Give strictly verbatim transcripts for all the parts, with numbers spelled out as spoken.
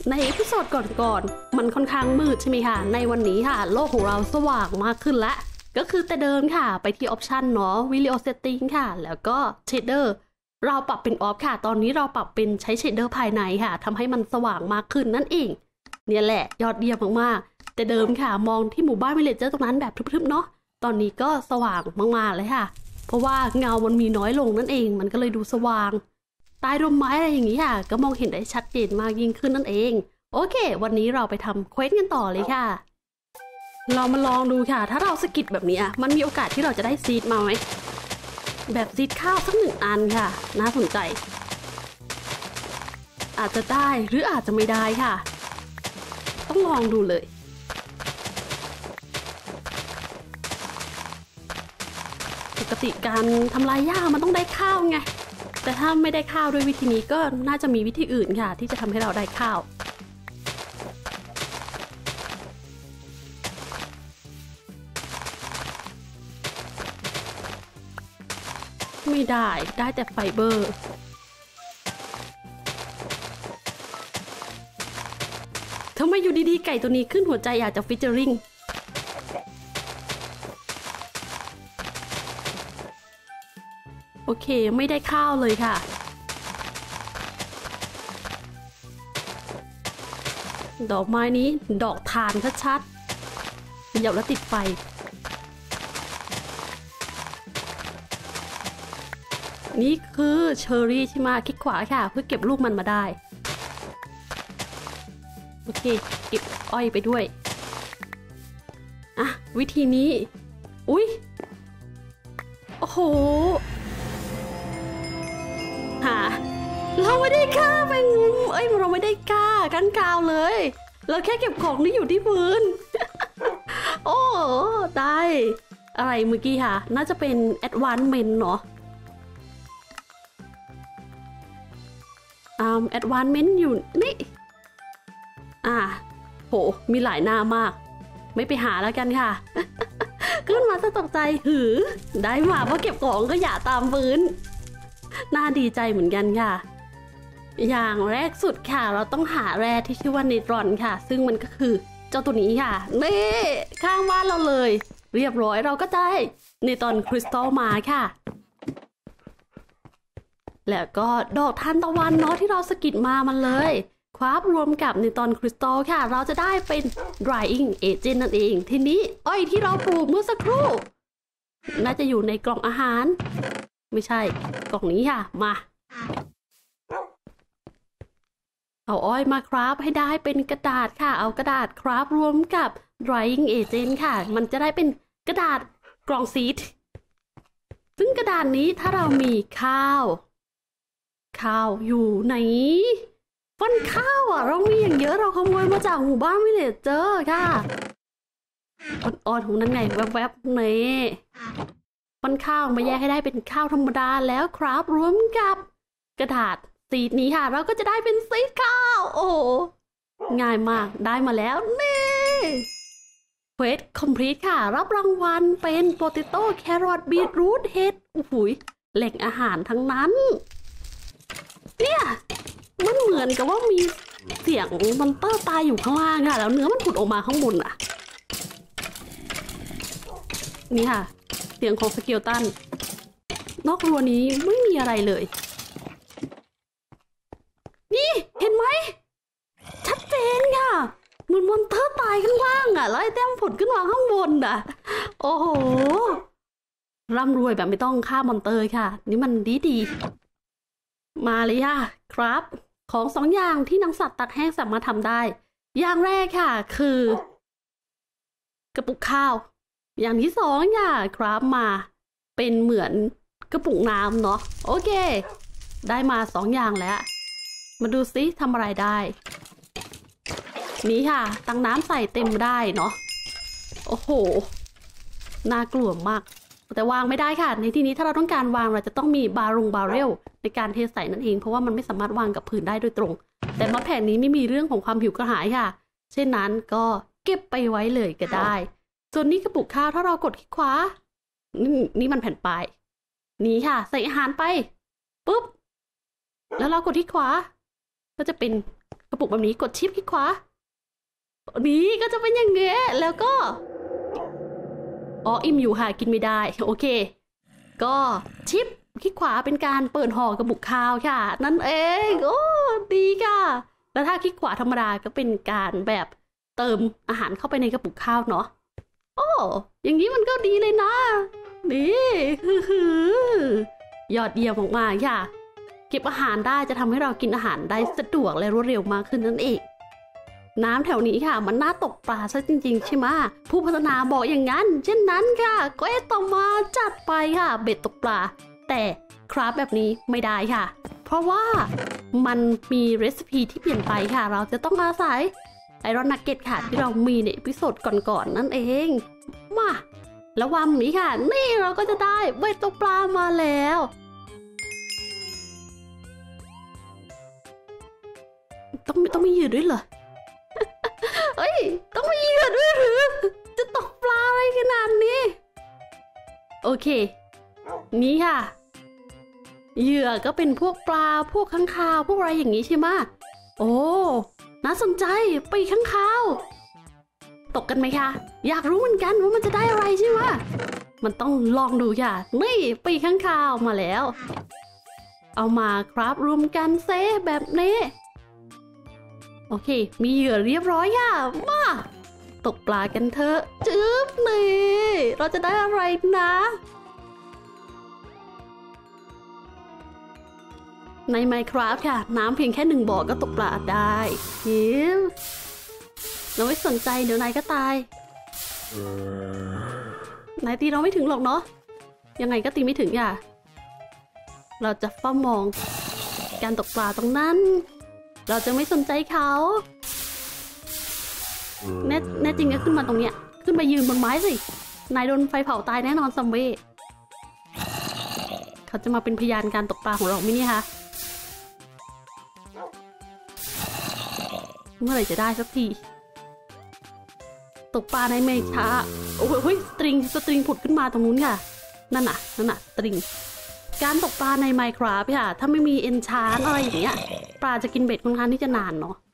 ในเอพิโซดก่อนๆมันค่อนข้างมืดใช่ไหมคะในวันนี้ค่ะโลกของเราสว่างมากขึ้นแล้วก็คือแต่เดิมค่ะไปที่ออปชันเนาะวิดีโอเซตติ้งค่ะแล้วก็เชดเดอร์เราปรับเป็นออฟค่ะตอนนี้เราปรับเป็นใช้เชดเดอร์ภายในค่ะทำให้มันสว่างมากขึ้นนั่นเองเนี่ยแหละยอดเยี่ยมมากๆแต่เดิมค่ะมองที่หมู่บ้านวิลเลจเจอร์ตรงนั้นแบบทึบๆเนาะตอนนี้ก็สว่างมากๆเลยค่ะเพราะว่าเงามันมีน้อยลงนั่นเองมันก็เลยดูสว่างใต้ร่มไม้อะไรอย่างนี้ค่ะก็มองเห็นได้ชัดเจนมากยิ่งขึ้นนั่นเองโอเควันนี้เราไปทำเควสกันต่อเลยค่ะเรามาลองดูค่ะถ้าเราสกิดแบบนี้มันมีโอกาสที่เราจะได้ซีดมาไหมแบบซีดข้าวสักหนึ่งอันค่ะน่าสนใจอาจจะได้หรืออาจจะไม่ได้ค่ะต้องลองดูเลยปกติการทำลายหญ้ามันต้องได้ข้าวไงแต่ถ้าไม่ได้ข้าวด้วยวิธีนี้ก็น่าจะมีวิธีอื่นค่ะที่จะทำให้เราได้ข้าวไม่ได้ได้แต่ไฟเบอร์ทำไมอยู่ดีๆไก่ตัวนี้ขึ้นหัวใจอยากจะฟิชเจอริงโอเคไม่ได้ข้าวเลยค่ะดอกไม้นี้ดอกทานชัดๆเหยียบแล้วติดไฟนี่คือเชอร์รี่ใช่ไหมคลิกขวาค่ะเพื่อเก็บลูกมันมาได้โอเคเก็บอ้อยไปด้วยอ่ะวิธีนี้อุ๊ยโอ้โหหาเราไม่ได้ฆ่าแมงมุมเอ้ยเราไม่ได้ฆ่ากันกาวเลยเราแค่เก็บของที่อยู่ที่พื้น โอ้ได้อะไรเมื่อกี้ค่ะน่าจะเป็น advancement เนาะอ่า advancement อยู่นี่อ่าโหมีหลายหน้ามากไม่ไปหาแล้วกันค่ะ ขึ้นมาซะตกใจหือได้มาเพราะเก็บของก็อย่าตามพื้นน่าดีใจเหมือนกันค่ะอย่างแรกสุดค่ะเราต้องหาแร่ที่ชื่อว่าเนตรอนค่ะซึ่งมันก็คือเจ้าตัวนี้ค่ะนี่ข้างบ้านเราเลยเรียบร้อยเราก็ได้เนตรอนคริสตัลมาค่ะแล้วก็ดอกทานตะวันเนาะที่เราสกิดมามันเลยคว้ารวมกับเนตรอนคริสตัลค่ะเราจะได้เป็น drying agent นั่นเองทีนี้อ้อยที่เราปลูกเมื่อสักครู่น่าจะอยู่ในกล่องอาหารไม่ใช่กล่องนี้ค่ะมาเอาอ้อยมาคราฟให้ได้เป็นกระดาษค่ะเอากระดาษคราฟรวมกับ drying agent ค่ะมันจะได้เป็นกระดาษกล่องซีดซึ่งกระดาษนี้ถ้าเรามีข้าวข้าวอยู่ในฟันข้าวอ่ะเรามีอย่างเยอะเราขโมยมาจากหมู่บ้านวิลเลจเจอร์ค่ะอ่อนๆของนั้นไงแวบๆนี่ฟันข้าวมาแยกให้ได้เป็นข้าวธรรมดาแล้วครับรวมกับกระดาษซีดนี้ค่ะเราก็จะได้เป็นซีดข้าวโอ้ง่ายมากได้มาแล้วนี่เควสคอมพลีทค่ะรับรางวัลเป็นโปเตโต้แครอทบีทรูทเห็ดโอ้โหแหล่งอาหารทั้งนั้นเนี่ยมันเหมือนกับว่ามีเสียงมอนเตอร์ตายอยู่ข้างล่างค่ะแล้วเนื้อมันผุดออกมาข้างบนอ่ะนี่ค่ะเสียงของสเกลตันนอกรั้วนี้ไม่มีอะไรเลยนี่เห็นไหมชัดเจนค่ะเหมือนมอนเตอร์ตายข้างล่างอ่ะแล้วไอ้แต้มผุดขึ้นมาข้างบนอ่ะโอ้โหร่ำรวยแบบไม่ต้องฆ่ามอนเตอร์ค่ะนี่มันดีดีมาเลยค่ะครับของสองอย่างที่นังสัตว์ตักแห้งสามารถทำได้อย่างแรกค่ะคือกระปุกข้าวอย่างที่สองค่ะครับมาเป็นเหมือนกระปุกน้ำเนาะโอเคได้มาสองอย่างแล้วมาดูซิทำอะไรได้นี่ค่ะตั้งน้ำใส่เต็มได้เนาะโอ้โหน่ากลัวมากแต่วางไม่ได้ค่ะในที่นี้ถ้าเราต้องการวางเราจะต้องมีบารุงบาเรลในการเทใส่นั่นเองเพราะว่ามันไม่สามารถวางกับพื้นได้โดยตรงแต่มอดแผ่นนี้ไม่มีเรื่องของความหิวกระหายค่ะเช่นนั้นก็เก็บไปไว้เลยก็ได้ส่วนนี้กระปุกข้าวถ้าเรากดคลิกขวานี่นี่มันแผ่นปลายนี้ค่ะใส่อาหารไปปุ๊บแล้วเรากดที่ขวาก็จะเป็นกระปุกแบบนี้กดชิปคลิกขวานี้ก็จะเป็นอย่างเงี้ยแล้วก็อ๋ออิ่มอยู่ค่ะกินไม่ได้โอเคก็ชิปคลิกขวาเป็นการเปิดห่อกระปุกข้าวค่ะนั่นเองโอ้ดีค่ะแล้วถ้าคลิกขวาธรรมดาก็เป็นการแบบเติมอาหารเข้าไปในกระปุกข้าวเนาะโอ้อย่างนี้มันก็ดีเลยนะนี่ยอดเยี่ยมมากๆค่ะเก็บอาหารได้จะทำให้เรากินอาหารได้สะดวกและรวดเร็วมากขึ้นนั่นเองน้ำแถวนี้ค่ะมันน่าตกปลาซะจริงๆใช่ไหมผู้พัฒนาบอกอย่างนั้นเช่นนั้นค่ะก็เอต่อมาจัดไปค่ะเบ็ดตกปลาแต่คราฟแบบนี้ไม่ได้ค่ะเพราะว่ามันมีเรซิปีที่เปลี่ยนไปค่ะเราจะต้องอาศัยไอรอนนักเก็ตค่ะที่เรามีในพิโซดก่อนๆ นั่นเองมาแล้ววันนี้ค่ะนี่เราก็จะได้เบ็ดตกปลามาแล้วต้องต้องมีเหยื่อด้วยเหรอ เฮ้ยต้องมีเหยื่อด้วยหรือจะตกปลาอะไรขนาดนี้โอเคนี่ค่ะเหยื่อก็เป็นพวกปลาพวกข้างคาวพวกอะไรอย่างนี้ใช่ไหมโอ้น่าสนใจปีกข้างคาวตกกันไหมคะอยากรู้เหมือนกันว่ามันจะได้อะไรใช่ไหมมันต้องลองดูค่ะนี่ปีกข้างคาวมาแล้วเอามาครับรวมกันเซแบบนี้โอเคมีเหยื่อเรียบร้อยค่ะมาตกปลากันเถอะจึ๊บนี่เราจะได้อะไรนะใน Minecraft ค่ะน้ำเพียงแค่หนึ่งบ่อก็ตกปลาได้ฮิวเราไม่สนใจเดี๋ยวนายก็ตายนายตีเราไม่ถึงหรอกเนาะยังไงก็ตีไม่ถึงอย่าเราจะเฝ้ามองการตกปลาตรงนั้นเราจะไม่สนใจเขาแน่แน่จริงก็ขึ้นมาตรงเนี้ยขึ้นไปยืนบนไม้สินายโดนไฟเผาตายแน่นอนซัมเบ้เขาจะมาเป็นพยานการตกปลาของเราไหมเนี่ยคะเมื่อไหร่จะได้สักทีตกปลาในไม่ช้าโอ้โหเฮ้ยสตริงสตริงผุดขึ้นมาตรงนู้นค่ะนั่นน่ะนั่นน่ะสตริงการตกปลาใน Minecraft ค่ะถ้าไม่มีเอนชานอะไรอย่างเงี้ยปลาจะกินเบ็ดค่อนข้างที่จะนานเนาะ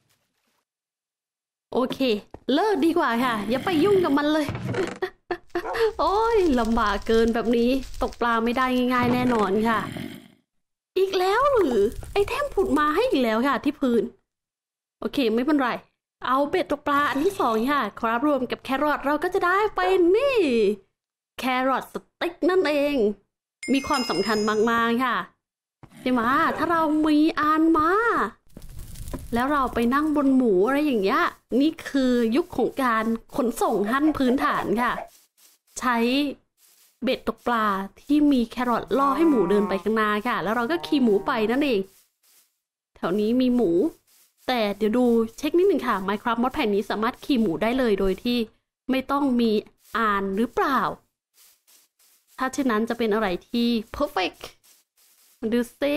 โอเคเลิกดีกว่าค่ะอย่าไปยุ่งกับมันเลย โอ้ยลำบากเกินแบบนี้ตกปลาไม่ได้ง่ายๆแน่นอนค่ะอีกแล้วหรือไอเทมผุดมาให้อีกแล้วค่ะที่พื้นโอเคไม่เป็นไรเอาเบ็ดตกปลาอันที่สองค่ะครับรวมกับแครอทเราก็จะได้ไปนี่แครอทสติ๊กนั่นเองมีความสำคัญมากๆค่ะใช่ไหมถ้าเรามีอานมาแล้วเราไปนั่งบนหมูอะไรอย่างเงี้ยนี่คือยุคของการขนส่งขั้นพื้นฐานค่ะใช้เบ็ดตกปลาที่มีแครอทล่อให้หมูเดินไปข้างหน้าค่ะแล้วเราก็ขี่หมูไปนั่นเองแถวนี้มีหมูแต่เดี๋ยวดูเช็คนิดหนึ่งค่ะ Minecraft มอดแผ่นนี้สามารถขี่หมูได้เลยโดยที่ไม่ต้องมีอานหรือเปล่าถ้าเช่นนั้นจะเป็นอะไรที่ perfect มาดูซิ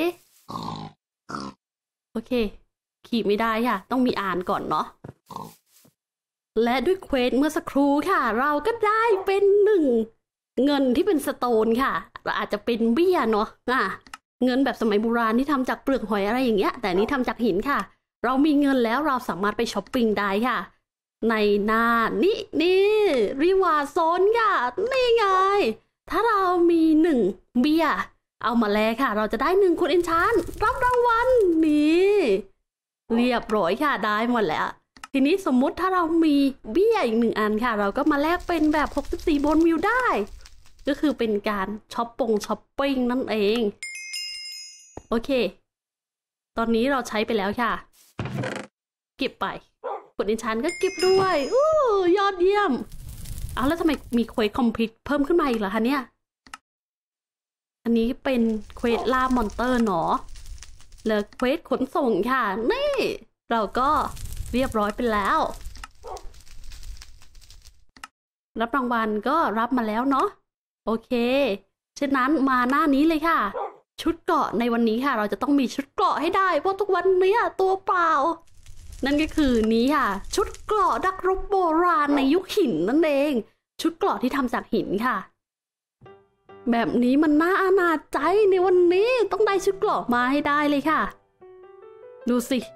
โอเคขี่ไม่ได้ค่ะต้องมีอ่านก่อนเนาะและด้วยเควสเมื่อสักครู่ค่ะเราก็ได้เป็นหนึ่งเงินที่เป็นสโตนค่ะเราอาจจะเป็นเบี้ยเนาะอ่ะเงินแบบสมัยโบราณที่ทำจากเปลือกหอยอะไรอย่างเงี้ยแต่นี้ทำจากหินค่ะเรามีเงินแล้วเราสามารถไปช้อปปิ้งได้ค่ะในหน้านี่นี่รีวาร์ดโซนค่ะนี่ไงถ้าเรามีหนึ่งเบี้ยเอามาแลกค่ะเราจะได้หนึ่งคนเอนชานรับรางวัลนี่เรียบร้อยค่ะได้หมดแล้วทีนี้สมมุติถ้าเรามีเบี้ยอีกหนึ่งอันค่ะเราก็มาแลกเป็นแบบหกสิบสี่โบนวิวได้ก็คือเป็นการช้อปปงช้อปปิ้งนั่นเองโอเคตอนนี้เราใช้ไปแล้วค่ะเก็บไปกดเอนชานก็เก็บด้วยอู้ยอดเยี่ยมเอาแล้วทำไมมีเควสคอมพลีทเพิ่มขึ้นมาอีกเหรอคะเนี่ยอันนี้เป็นเควสล่ามอนเตอร์เนาะแล้วเควสขนส่งค่ะนี่เราก็เรียบร้อยไปแล้วรับรางวัลก็รับมาแล้วเนาะโอเคฉะนั้นมาหน้านี้เลยค่ะชุดเกราะในวันนี้ค่ะเราจะต้องมีชุดเกราะให้ได้เพราะทุกวันนี้ตัวเปล่านั่นก็คือนี้ค่ะชุดเกราะนักรบโบราณในยุคหินนั่นเองชุดเกราะที่ทำจากหินค่ะแบบนี้มันน่าอนาจใจในวันนี้ต้องได้ชุดเกราะมาให้ได้เลยค่ะดูสิ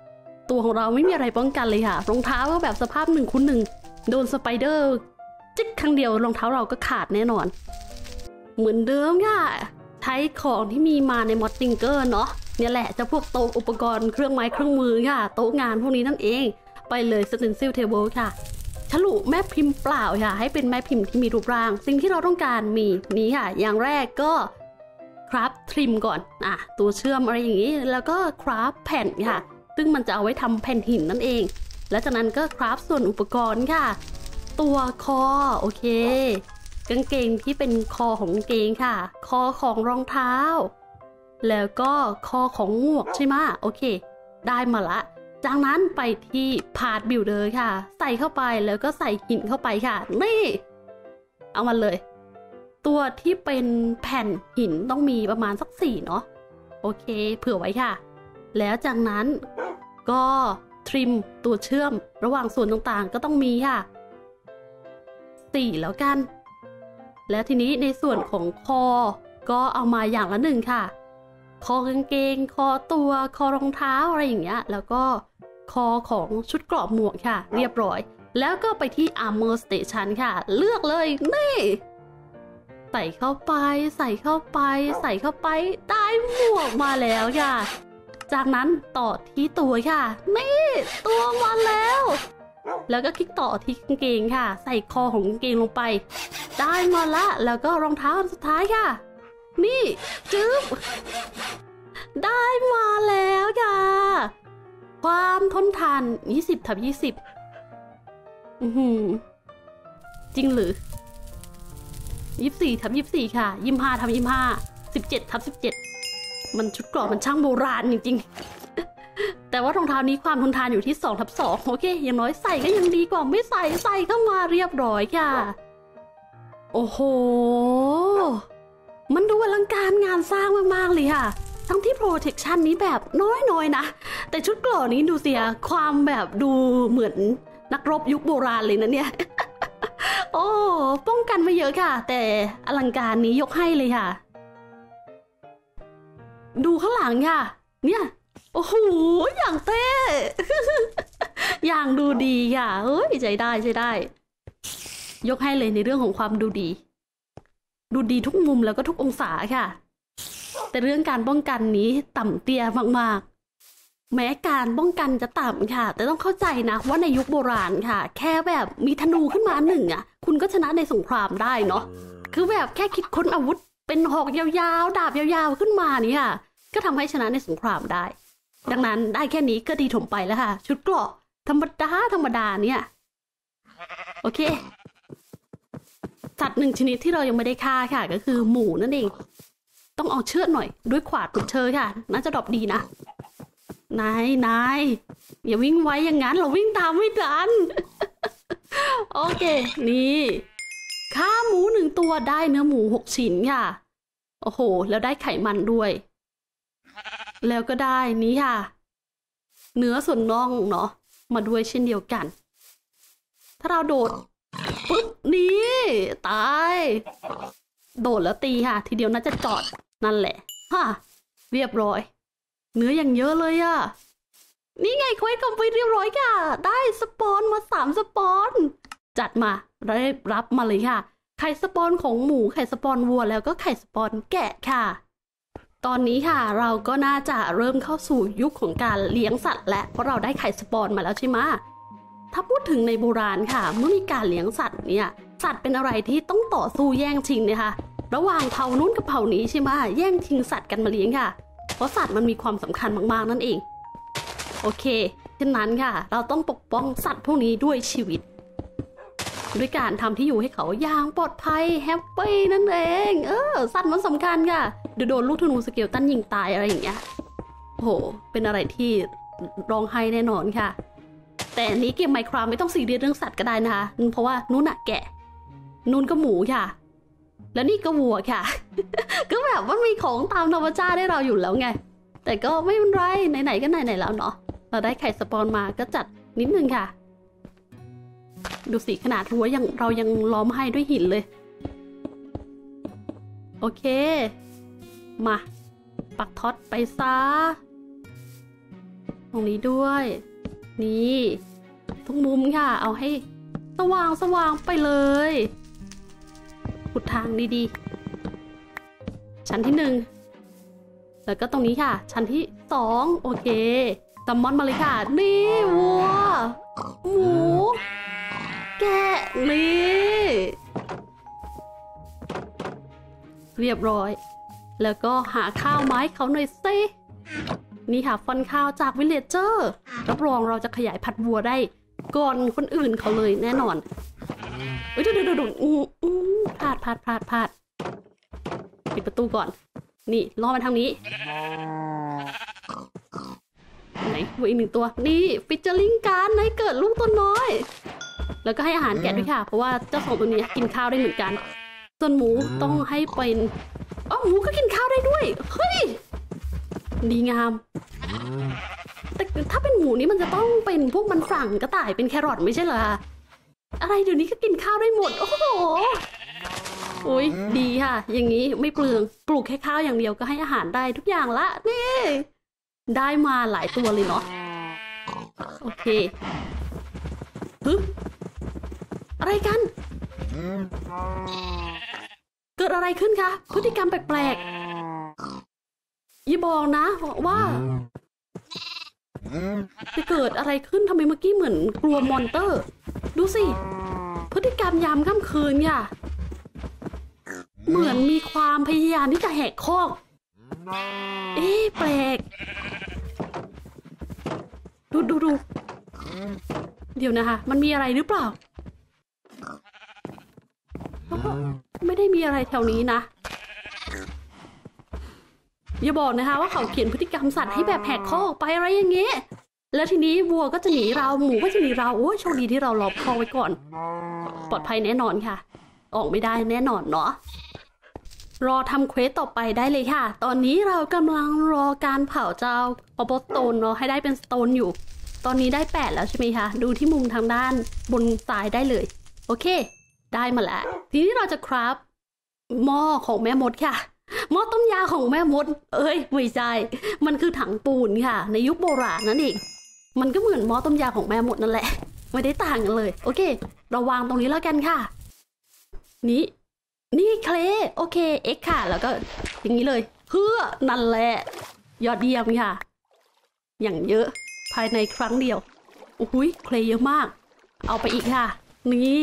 ตัวของเราไม่มีอะไรป้องกันเลยค่ะรองเท้าก็แบบสภาพหนึ่งคูณหนึ่งโดนสไปเดอร์จิ๊กครั้งเดียวรองเท้าเราก็ขาดแน่นอนเหมือนเดิมค่ะใช้ของที่มีมาในมอดติงเกอร์เนาะเนี่ยแหละจะพวกโต๊ะอุปกรณ์เครื่องไม้เครื่องมือค่ะโต๊ะงานพวกนี้นั่นเองไปเลยสเตนซิลเทเบิลค่ะฉลุแม่พิมพ์เปล่าค่ะให้เป็นแม่พิมพ์ที่มีรูปร่างสิ่งที่เราต้องการมีนี้ค่ะอย่างแรกก็คราฟทริมก่อนอ่ะตัวเชื่อมอะไรอย่างนี้แล้วก็คราฟแผ่นค่ะซึ่งมันจะเอาไว้ทำแผ่นหินนั่นเองแล้วจากนั้นก็คราฟส่วนอุปกรณ์ค่ะตัวคอโอเคกางเกงที่เป็นคอของกางเกงค่ะคอของรองเท้าแล้วก็คอของหมวกใช่ไหมโอเคได้มาละจากนั้นไปที่พาร์ทบิลเดอร์ค่ะใส่เข้าไปแล้วก็ใส่หินเข้าไปค่ะนี่เอามาเลยตัวที่เป็นแผ่นหินต้องมีประมาณสักสี่เนาะโอเคเผื่อไว้ค่ะแล้วจากนั้นก็ทริมตัวเชื่อมระหว่างส่วนต่างๆก็ต้องมีค่ะสี่แล้วกันแล้วทีนี้ในส่วนของคอก็เอามาอย่างละหนึ่งค่ะคอกางเกงคอตัวคอรองเท้าอะไรอย่างเงี้ยแล้วก็คอของชุดเกราะหมวกค่ะเรียบร้อยแล้วก็ไปที่ Armor Station ค่ะเลือกเลยนี่ใส่เข้าไปใส่เข้าไปใส่เข้าไปได้หมวกมาแล้วค่ะจากนั้นต่อที่ตัวค่ะนี่ตัวมาแล้วแล้วก็คลิกต่อที่กางเกงค่ะใส่คอของกางเกงลงไปได้มาละแล้วก็รองเท้าอันสุดท้ายค่ะนี่จึ๊บได้มาแล้วค่ะความทนทานยี่สิบทับยี่สิบอือหือจริงหรือยี่สิบสี่ทับยี่สิบสี่ค่ะยี่สิบห้าทับยี่สิบห้าสิบเจ็ดทับสิบเจ็ดมันชุดเกราะมันช่างโบราณจริงๆแต่ว่ารองเท้านี้ความทนทานอยู่ที่สองทับสองโอเคอย่างน้อยใส่ก็ยังดีกว่าไม่ใส่ใส่เข้ามาเรียบร้อยค่ะโอ้โหมันดูอลังการงานสร้างมากๆเลยค่ะทั้งที่ protection นี้แบบน้อยๆนะแต่ชุดเกราะนี้ดูเสียความแบบดูเหมือนนักรบยุคโบราณเลยนะเนี่ยโอ้ป้องกันมาเยอะค่ะแต่อลังการนี้ยกให้เลยค่ะดูข้างหลังค่ะเนี่ยโอ้โหอย่างเท่อย่างดูดีค่ะเฮ้ยใจได้ใจได้ยกให้เลยในเรื่องของความดูดีดูดีทุกมุมแล้วก็ทุกองศาค่ะแต่เรื่องการป้องกันนี้ต่ำเตี้ยมากๆแม้การป้องกันจะต่ำค่ะแต่ต้องเข้าใจนะว่าในยุคโบราณค่ะแค่แบบมีธนูขึ้นมาหนึ่งอ่ะคุณก็ชนะในสงครามได้เนาะคือแบบแค่คิดค้นอาวุธเป็นหอกยาวๆดาบยาวๆขึ้นมานี่ค่ะก็ทำให้ชนะในสงครามได้ดังนั้นได้แค่นี้ก็ดีถมไปแล้วค่ะชุดเกราะธรรมดาธรรมดาเนี่ยโอเคสัตว์หนึ่งชนิดที่เรายังไม่ได้ฆ่าค่ะก็คือหมูนั่นเองต้องเอาเชือดหน่อยด้วยขวานขุดเชยค่ะน่าจะดรอปดีนะนายนายอย่าวิ่งไวอย่างนั้นเราวิ่งตามไม่ทัน โอเคนี่ฆ่าหมูหนึ่งตัวได้เนื้อหมูหกชิ้นค่ะโอ้โหแล้วได้ไขมันด้วยแล้วก็ได้นี้ค่ะเนื้อส่วนน่องเนาะมาด้วยเช่นเดียวกันถ้าเราโดดปุ๊บนี่ตายโดดแล้วตีค่ะทีเดียวน่าจะจอดนั่นแหละฮะเรียบร้อยเนื้ออย่างเยอะเลยอะนี่ไงเควสคอมพลีทเรียบร้อยค่ะได้สปอนมาสามสปอนจัดมาได้รับมาเลยค่ะไข่สปอนของหมูไข่สปอนวัวแล้วก็ไข่สปอนแกะค่ะตอนนี้ค่ะเราก็น่าจะเริ่มเข้าสู่ยุคของการเลี้ยงสัตว์และเพราะเราได้ไข่สปอนมาแล้วใช่ไหมถ้าพูดถึงในโบราณค่ะเมื่อมีการเลี้ยงสัตว์เนี่ยสัตว์เป็นอะไรที่ต้องต่อสู้แย่งชิงนะคะระหว่างเผ่านู้นกับเผ่านี้ใช่ไหมแย่งชิงสัตว์กันมาเลี้ยงค่ะเพราะสัตว์มันมีความสำคัญมากๆนั่นเองโอเคฉะนั้นค่ะเราต้องปกป้องสัตว์พวกนี้ด้วยชีวิตด้วยการทำที่อยู่ให้เขาอย่างปลอดภัยแฮปปี้นั่นเองเออสัตว์มันสำคัญค่ะเดี๋ยวโดนลูกธนูสเกลตันยิงตายอะไรอย่างเงี้ยโอ้โหเป็นอะไรที่ร้องไห้แน่นอนค่ะแต่อันนี้เกมไมค์คราฟไม่ต้องซีเรียสเรื่องสัตว์ก็ได้นะคะเพราะว่านู้นอะแกะนู้นก็หมูค่ะแล้วนี่ก็วัวค่ะ ก็แบบมันมีของตามธรรมชาติให้เราอยู่แล้วไงแต่ก็ไม่เป็นไรไหนๆก็ไหนๆแล้วเนาะเราได้ไข่สปอนมาก็จัดนิดนึงค่ะดูสิขนาดรั้วยังเรายังล้อมให้ด้วยหินเลยโอเคมาปักท็อตไปซะตรงนี้ด้วยนี่ทุกมุมค่ะเอาให้สว่างสว่างไปเลยขุดทางดีๆชั้นที่หนึ่งแล้วก็ตรงนี้ค่ะชั้นที่สองโอเคซัมมอนมาเลยค่ะนี่วัวหมูแกะนี่เรียบร้อยแล้วก็หาข้าวไม้เขาหน่อยสินี่ค่ะฟันข้าวจากวิลเลจเจอร์รับรองเราจะขยายพันธุ์วัวได้ก่อนคนอื่นเขาเลยแน่นอนเฮ้ยเดี๋ยวเดี๋ยวเดี๋ยวพลาดพลาดพลาดพลาดปิดประตูก่อนนี่ล่อมาทางนี้ไหนวัวอีกหนึ่งตัวนี่ฟิชเจอริงการไหนเกิดลูกตัวน้อยแล้วก็ให้อาหารแกะด้วยค่ะเพราะว่าเจ้าสองตัวนี้กินข้าวได้เหมือนกันส่วนหมูต้องให้เป็นอ๋อหมูก็กินข้าวได้ด้วยเฮ้ยดีงามแต่ถ้าเป็นหมูนี่มันจะต้องเป็นพวกมันสั่งกระต่ายเป็นแครอทไม่ใช่เหรออะไรเดี๋ยวนี้ก็กินข้าวได้หมดโอ้โหโอ้ยดีค่ะอย่างนี้ไม่เปลืองปลูกแค่ข้าวอย่างเดียวก็ให้อาหารได้ทุกอย่างละนี่ได้มาหลายตัวเลยเนาะโอเคฮึอะไรกันเกิดอะไรขึ้นคะพฤติกรรมแปลกๆอย่าบอกนะว่าจะเกิดอะไรขึ้นทำไมเมื่อกี้เหมือนกลัวมอนเตอร์ดูสิพฤติกรรมยามค่ำคืนค่ะเหมือนมีความพยายามที่จะแหกคอกเอ๊ะแปลกดูดูดูเดี๋ยวนะคะมันมีอะไรหรือเปล่าไม่ได้มีอะไรแถวนี้นะอย่าบอกนะคะว่าเขาเขียนพฤติกรรมสัตว์ให้แบบแหกคอกไปอะไรอย่างเงี้ยแล้วทีนี้วัวก็จะหนีเราหมูก็จะหนีเราโอ้ยโชคดีที่เราล็อกคอไว้ก่อนปลอดภัยแน่นอนค่ะออกไม่ได้แน่นอนเนาะรอทำเควสต่อไปได้เลยค่ะตอนนี้เรากำลังรอการเผาเจ้าออบสโตนเนาะให้ได้เป็นสโตนอยู่ตอนนี้ได้แปดแล้วใช่ไหมคะดูที่มุมทางด้านบนซ้ายได้เลยโอเคได้มาแล้วทีนี้เราจะคราฟหม้อของแม่มดค่ะหม้อต้มยาของแม่มดเอ้ยไม่ใช่มันคือถังปูนค่ะในยุคโบราณนั่นเองมันก็เหมือนหม้อต้มยาของแม่มดนั่นแหละไม่ได้ต่างกันเลยโอเคเราวางตรงนี้แล้วกันค่ะนี่นี่เคลโอเคเอ็กค่ะแล้วก็อย่างนี้เลยเพื่อนั่นแหละยอดเยี่ยมค่ะอย่างเยอะภายในครั้งเดียวโอ้ยเคลเยอะมากเอาไปอีกค่ะนี่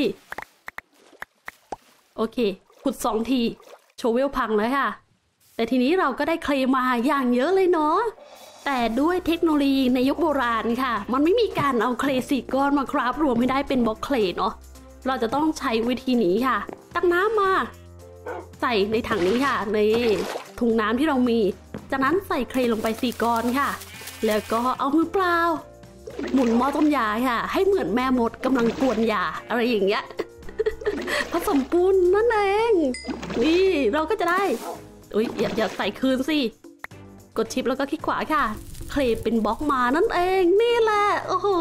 โอเคขุดสองทีโชเวลพังแล้วค่ะแต่ทีนี้เราก็ได้เคลมาอย่างเยอะเลยเนาะแต่ด้วยเทคโนโลยีในยุคโบราณค่ะมันไม่มีการเอาเคลสี่ก้อนมาคราฟรวมให้ได้เป็นบล็อกเคลเนาะเราจะต้องใช้วิธีนี้ค่ะตักน้ำมาใส่ในถังนี้ค่ะในถุงน้ำที่เรามีจากนั้นใส่เคลลงไปสี่ก้อนค่ะแล้วก็เอามือเปล่าหมุนหม้อต้มยาค่ะให้เหมือนแม่มดกำลังกวนยาอะไรอย่างเงี้ยผสมปูนนั่นเองนี่เราก็จะได้อุ้ยอย่าอย่าใส่คืนสิกดชิปแล้วก็คลิกขวาค่ะเคลเป็นบล็อกมานั่นเองนี่แหละโอ้โห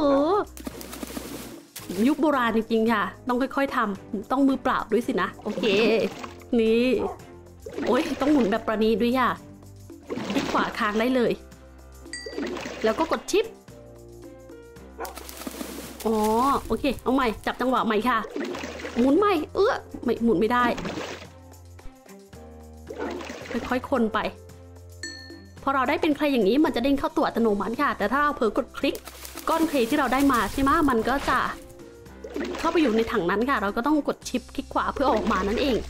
ยุคโบราณจริงๆค่ะต้องค่อยๆทำต้องมือเปล่าด้วยสินะโอเคนี่โอ้ยต้องหมุนแบบประณีตด้วยค่ะคลิกขวาค้างได้เลยแล้วก็กดชิปอ๋อโอเคเอาใหม่จับจังหวะใหม่ค่ะหมุนใหม่เออไม่หมุนไม่ได้ค่อยๆคนไปพอเราได้เป็นเคลอย่างนี้มันจะเด้งเข้าตัวอัตโนมัติค่ะแต่ถ้าเราเผลอกดคลิกก้อนเคลที่เราได้มาใช่ไหมมันก็จะเข้าไปอยู่ในถังนั้นค่ะเราก็ต้องกดชิปคลิกขวาเพื่อออกมานั่นเอง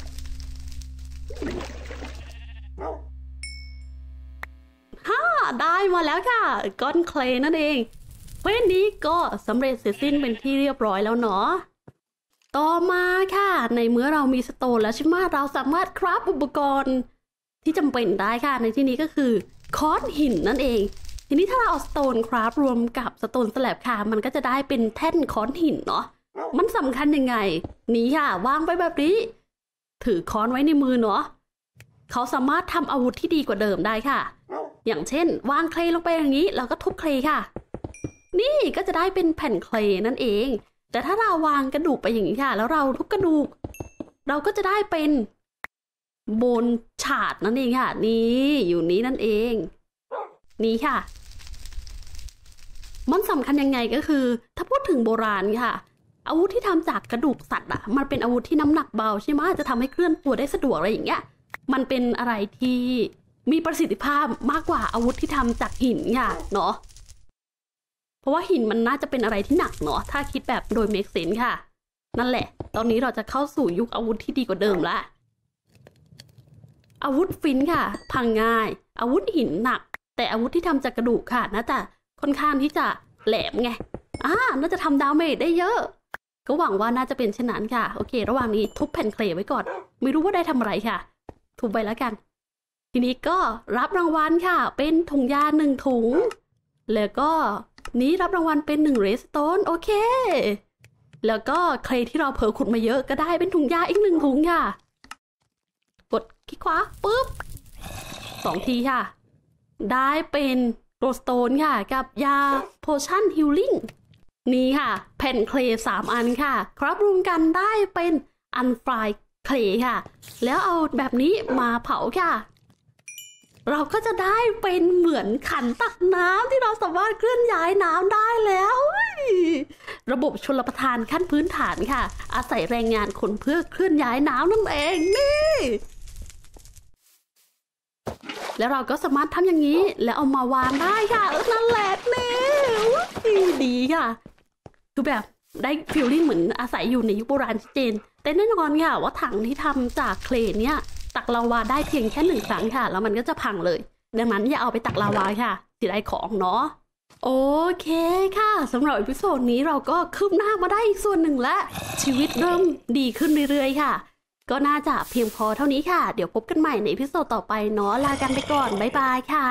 ฮ่าได้มาแล้วค่ะก้อนเคลนั่นเองเควสนี้ก็สำเร็จเสร็จสิ้นเป็นที่เรียบร้อยแล้วเนาะต่อมาค่ะในเมื่อเรามีสโตนแล้วใช่ไหมเราสามารถคราฟอุปกรณ์ที่จำเป็นได้ค่ะในที่นี้ก็คือค้อนหินนั่นเองทีนี้ถ้าเราเอาสโตนคราฟรวมกับสโตนสแลบค่ะมันก็จะได้เป็นแท่นค้อนหินเนาะมันสำคัญยังไงนี่ค่ะวางไปแบบนี้ถือค้อนไว้ในมือเนาะเขาสามารถทำอาวุธที่ดีกว่าเดิมได้ค่ะอย่างเช่นวางเคลลงไปอย่างนี้แล้วก็ทุบเคลค่ะนี่ก็จะได้เป็นแผ่นเคลนั่นเองแต่ถ้าเราวางกระดูกไปอย่างนี้ค่ะแล้วเราทุบกระดูกเราก็จะได้เป็นโบนฉาดนั่นเองค่ะนี่อยู่นี้นั่นเองนี่ค่ะมันสำคัญยังไงก็คือถ้าพูดถึงโบราณค่ะอาวุธที่ทำจากกระดูกสัตว์อ่ะมันเป็นอาวุธที่น้ำหนักเบาใช่ไหมจะทำให้เคลื่อนตัวได้สะดวกอะไรอย่างเงี้ยมันเป็นอะไรที่มีประสิทธิภาพมากกว่าอาวุธที่ทำจากหินค่ะเนาะเพราะว่าหินมันน่าจะเป็นอะไรที่หนักเนาะถ้าคิดแบบโดยเมคเซนส์ค่ะนั่นแหละตอนนี้เราจะเข้าสู่ยุคอาวุธที่ดีกว่าเดิมละอาวุธฟินค่ะพังง่ายอาวุธหินหนักแต่อาวุธที่ทำจากกระดูกค่ะน่าจะค่อนข้างที่จะแหลมไงอ่าน่าจะทำดาเมจได้เยอะก็หวังว่าน่าจะเป็นเช่นนั้นค่ะโอเคระหว่างนี้ทุบแผ่นเคลไว้ก่อนไม่รู้ว่าได้ทำอะไรค่ะทุบไปแล้วกันทีนี้ก็รับรางวัลค่ะเป็นถุงยาหนึ่งถุงแล้วก็นี้รับรางวัลเป็นหนึ่งเรสโตนโอเคแล้วก็เคลที่เราเผลอขุดมาเยอะก็ได้เป็นถุงยาอีกหนึ่งถุงค่ะกดคลิกขวาปุ๊บสองทีค่ะได้เป็นโรสโตนค่ะกับยาโพชั่นฮิลลิ่งนี่ค่ะแผ่นเคลสามอันค่ะครับรวมกันได้เป็นอันฟรายเคลค่ะแล้วเอาแบบนี้มาเผาค่ะเราก็จะได้เป็นเหมือนขันตักน้ำที่เราสามารถเคลื่อนย้ายน้ำได้แล้วระบบชลประทานขั้นพื้นฐานค่ะอาศัยแรงงานคนเพื่อเคลื่อนย้ายน้ำนั่นเองนี่แล้วเราก็สามารถทำอย่างนี้แล้วเอามาวางได้ค่ะเออนั่นแหละนี่ดีค่ะคือแบบได้ฟีลลิ่งเหมือนอาศัยอยู่ในยุคโบราณชัดเจนแต่แน่นอนค่ะว่าถังที่ทำจากเคลเนี่ยตักลาวาได้เพียงแค่หนึ่งครั้งค่ะแล้วมันก็จะพังเลยดังนั้นอย่าเอาไปตักลาวาค่ะเสียดายของเนาะโอเคค่ะสำหรับอีพิโซดนี้เราก็คืบหน้ามาได้อีกส่วนหนึ่งแล้วชีวิตเริ่มดีขึ้นเรื่อยๆค่ะก็น่าจะเพียงพอเท่านี้ค่ะเดี๋ยวพบกันใหม่ในอีพิโซดต่อไปเนาะลากันไปก่อนบ๊ายบายค่ะ